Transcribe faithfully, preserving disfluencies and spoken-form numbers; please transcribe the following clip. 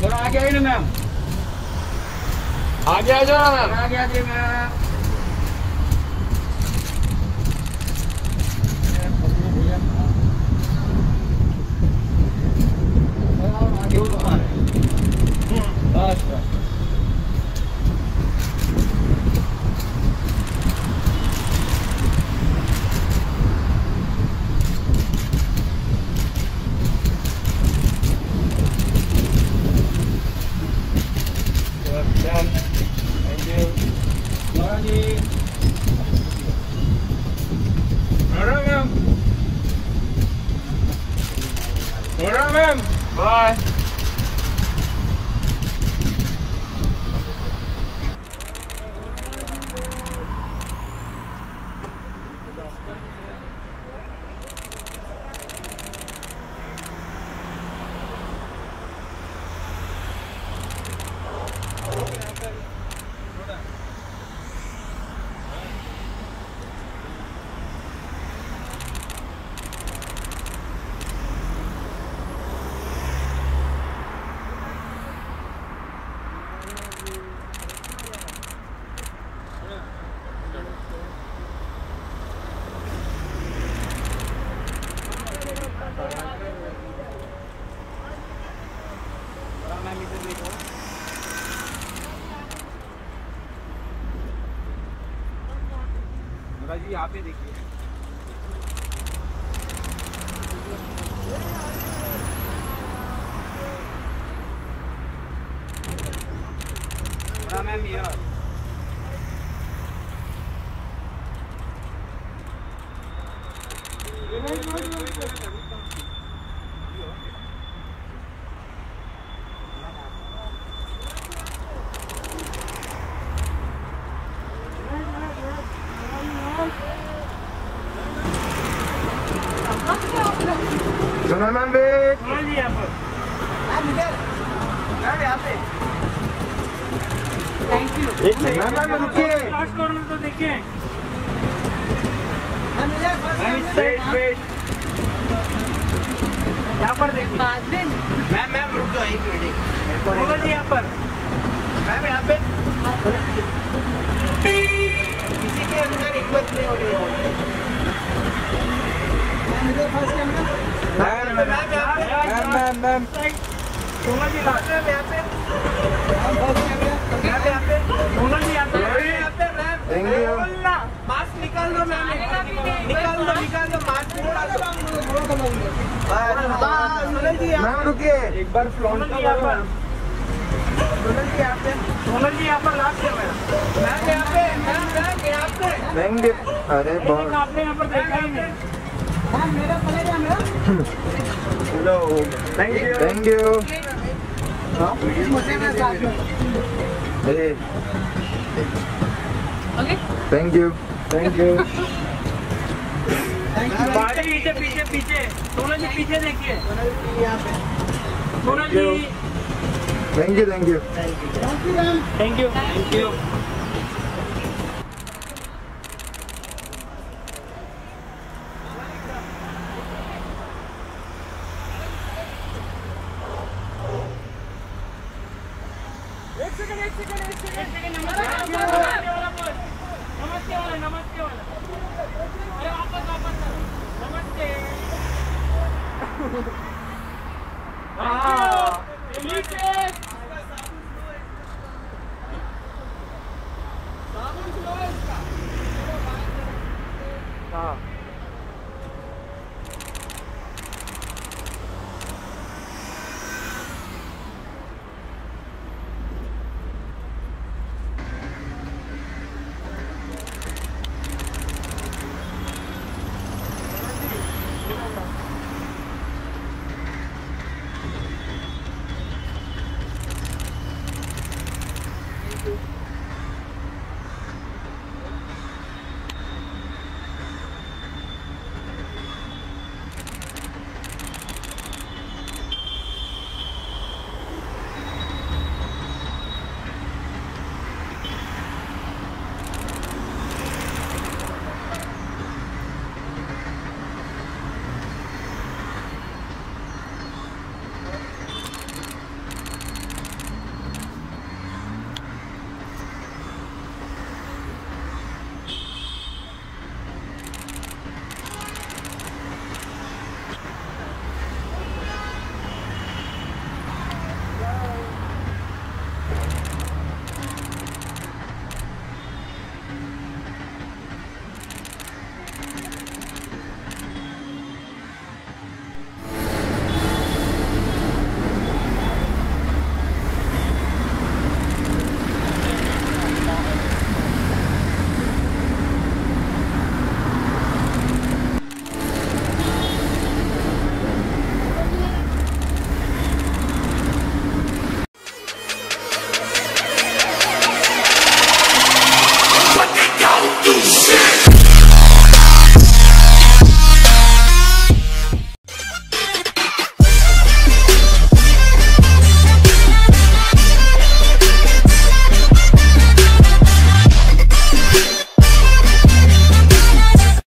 थोड़ा आगे आई ना मैम, आगे आ जाओ ना मैम, आगे आ जाइए मैम। बस बस थैंक यू जी। Ma'am ma'am bye. जी यहाँ पे देखिए, मैम यार सुनो मैम वेट। हाँ जी यहाँ पर मैम यहाँ पे थैंक यू। एक सेकंड मैम रुकिए, लास्ट कॉर्नर तो देखिए वेट वेट यहाँ पर देखिए मैम मैम रुक जाओ एक मिनट होगा जी यहाँ पर मैम यहाँ पे किसी के अंदर एक बात नहीं हो रही है मैम मैम मैम सोना जी यहाँ पे यहाँ पे यहाँ पे सोना जी यहाँ पे थैंक यू। मास्क निकाल दो मैम, निकाल दो निकाल दो मास्क निकाल दो। सोनल जी मैम रुकिए, एक बार फ्लॉन्ट का यहाँ पर सोनल जी यहाँ पे सोनल जी यहाँ पर लास्ट है मैम मैम यहाँ पे मैम मैम यहाँ पे थैंक यू। अरे बहुत आपने यहाँ पर देखा ही नहीं मैम, मेरा पहले ma'am hello thank you thank you. अरे थैंक यू थैंक यू। बाहर पीछे पीछे पीछे सोनल जी पीछे देखिए Sonal ji thank you thank you thank you thank you. एक सेकंड एक सेकंड एक सेकंड नमस्ते वाला बोल नमस्ते वाला नमस्ते वाला अरे वापस वापस नमस्ते।